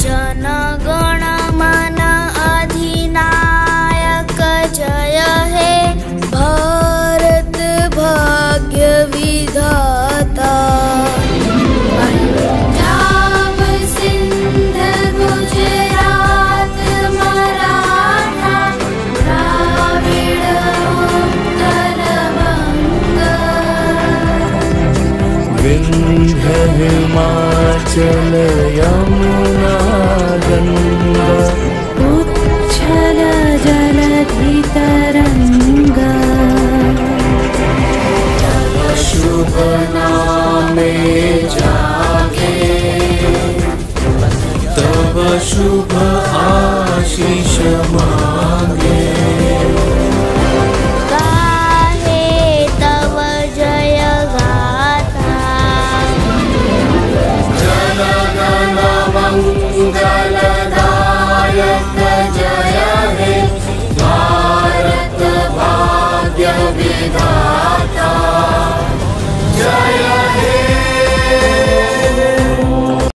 जनगण मन अधिनायक जय हे भारत भाग्य विधाता। पंजाब सिंध गुजरात मराठा द्राविड़ उत्कल बंग। विंध्य हिमाचल यमुना गंगा उच्छल जलधि तरंगा। तव शुभ नामे जागे तव शुभ आशीष मांगे। गाहे तव जय गाथा जनगण मंगलदायक जय हे भारत भाग्य विधाता।